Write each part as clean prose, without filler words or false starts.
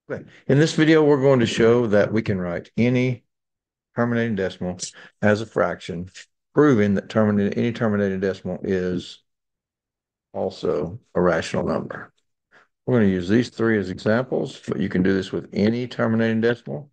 Okay. In this video, we're going to show that we can write any terminating decimal as a fraction, proving that any terminating decimal is also a rational number. We're going to use these three as examples, but you can do this with any terminating decimal.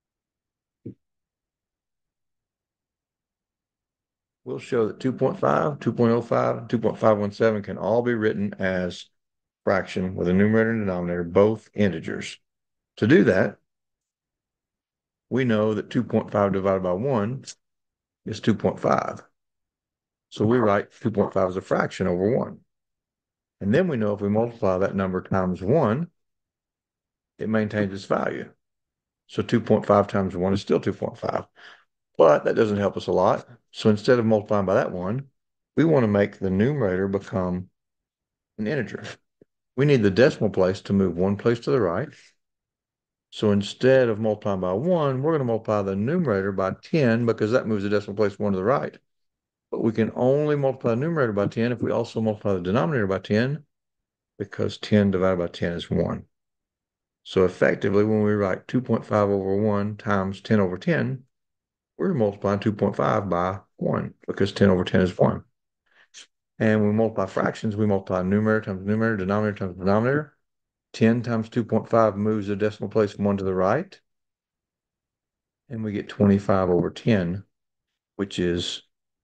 We'll show that 2.5, 2.05, 2.517 can all be written as fraction with a numerator and denominator, both integers. To do that, we know that 2.5 divided by 1 is 2.5. So we write 2.5 as a fraction over 1. And then we know if we multiply that number times 1, it maintains its value. So 2.5 times 1 is still 2.5. But that doesn't help us a lot. So instead of multiplying by that 1, we want to make the numerator become an integer. We need the decimal place to move one place to the right. So instead of multiplying by 1, we're going to multiply the numerator by 10 because that moves the decimal place 1 to the right. But we can only multiply the numerator by 10 if we also multiply the denominator by 10, because 10 divided by 10 is 1. So effectively, when we write 2.5 over 1 times 10 over 10, we're multiplying 2.5 by 1 because 10 over 10 is 1. And when we multiply fractions, we multiply numerator times numerator, denominator times denominator. 10 times 2.5 moves the decimal place 1 to the right. And we get 25 over 10, which is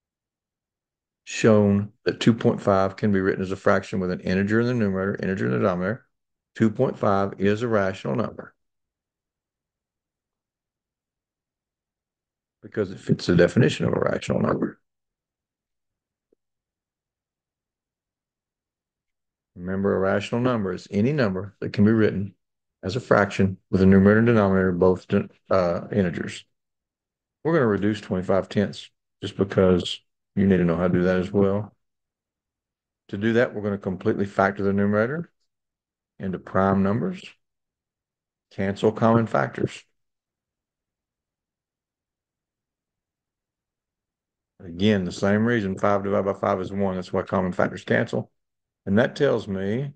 shown that 2.5 can be written as a fraction with an integer in the numerator, integer in the denominator. 2.5 is a rational number because it fits the definition of a rational number. Remember, a rational number is any number that can be written as a fraction with a numerator and denominator, both integers. We're going to reduce 25 tenths just because you need to know how to do that as well. To do that, we're going to completely factor the numerator into prime numbers, cancel common factors. Again, the same reason 5 divided by 5 is 1. That's why common factors cancel. And that tells me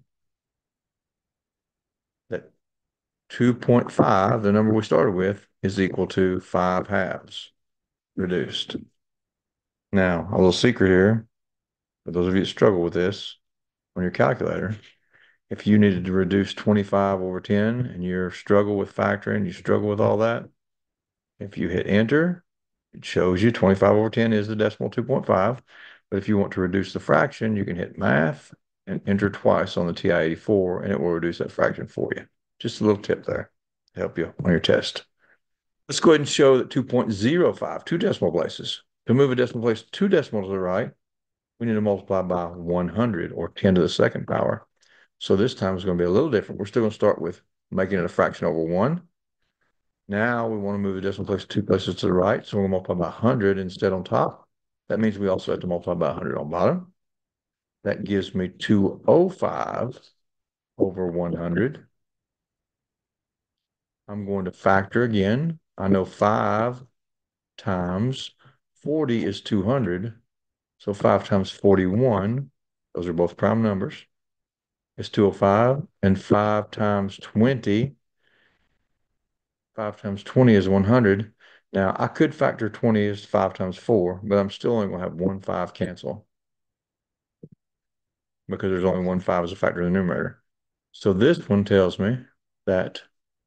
that 2.5, the number we started with, is equal to 5 halves reduced. Now, a little secret here, for those of you that struggle with this on your calculator, if you needed to reduce 25 over 10 and you struggle with factoring, you struggle with all that, if you hit enter, it shows you 25 over 10 is the decimal 2.5. But if you want to reduce the fraction, you can hit math and enter twice on the TI-84, and it will reduce that fraction for you. Just a little tip there to help you on your test. Let's go ahead and show that 2.05, two decimal places. To move a decimal place 2 decimals to the right, we need to multiply by 100, or 10 to the second power. So this time is going to be a little different. We're still going to start with making it a fraction over 1. Now we want to move the decimal place 2 places to the right, so we're going to multiply by 100 instead on top. That means we also have to multiply by 100 on bottom. That gives me 205 over 100. I'm going to factor again. I know 5 times 40 is 200. So 5 times 41, those are both prime numbers, is 205. And 5 times 20, 5 times 20 is 100. Now, I could factor 20 as 5 times 4, but I'm still only going to have 1 5 cancel because there's only 1 5 as a factor in the numerator. So this one tells me that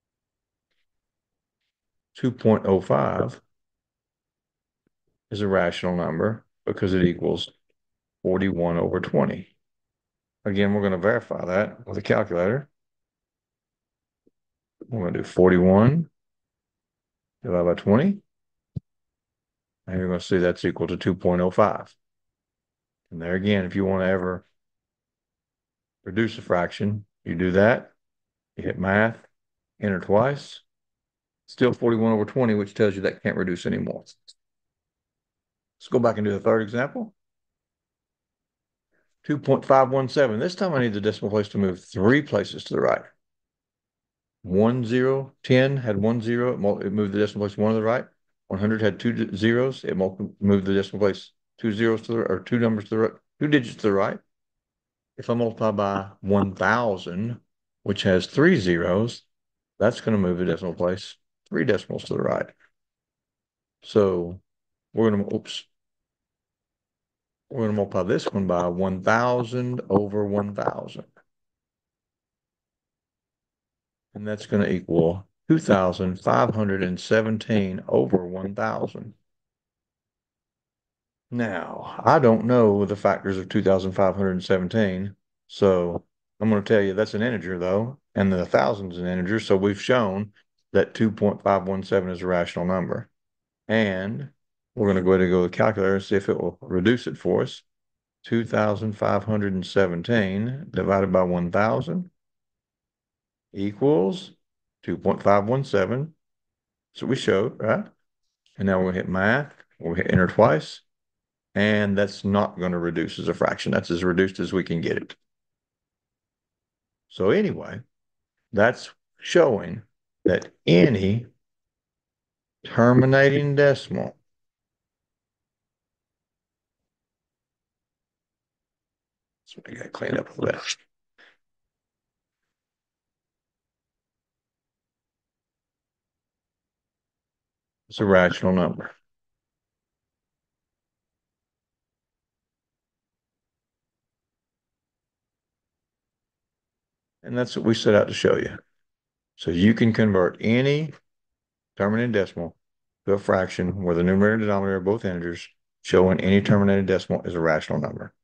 2.05 is a rational number because it equals 41 over 20. Again, we're going to verify that with a calculator. We're going to do 41 divided by 20. And you're going to see that's equal to 2.05. And there again, if you want to ever reduce a fraction, you do that. You hit math, enter twice. Still 41 over 20, which tells you that can't reduce anymore. Let's go back and do the third example. 2.517. This time I need the decimal place to move 3 places to the right. 1 0, 10 had 1 0, it moved the decimal place 1 to the right. 100 had 2 zeros, it moved the decimal place 2 zeros to the right, or 2 numbers to the right, 2 digits to the right. If I multiply by 1,000, which has 3 zeros, That's going to move the decimal place 3 decimals to the right. So we're going to, we're going to multiply this one by 1,000 over 1,000. And that's going to equal 2,517 over 1,000. Now, I don't know the factors of 2,517, so I'm going to tell you that's an integer, though, and the 1,000 is an integer, so we've shown that 2.517 is a rational number. And we're going to go ahead and go to the calculator and see if it will reduce it for us. 2,517 divided by 1,000 equals 2.517. So we showed, right? And now we're going to hit math. We'll hit enter twice. And that's not going to reduce as a fraction. That's as reduced as we can get it. So anyway, that's showing that any terminating decimal so I got to clean up a little bit. It's a rational number. And that's what we set out to show you. So you can convert any terminating decimal to a fraction where the numerator and denominator are both integers, showing any terminating decimal is a rational number.